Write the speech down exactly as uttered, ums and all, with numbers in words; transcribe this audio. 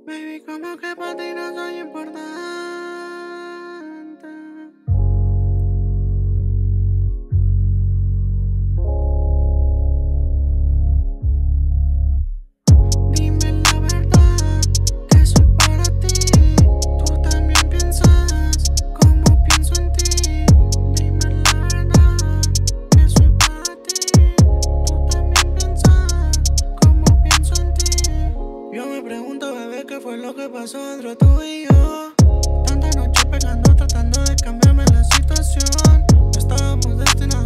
Baby, como que para ti no soy importante. Dime la verdad, que soy para ti. Tú también piensas como pienso en ti. Dime la verdad, que soy para ti. Tú también piensas como pienso en ti. Yo me pregunto, bebé, qué fue lo que pasó entre tú y yo. Tanta noche pegando, tratando de cambiarme la situación. No estábamos destinados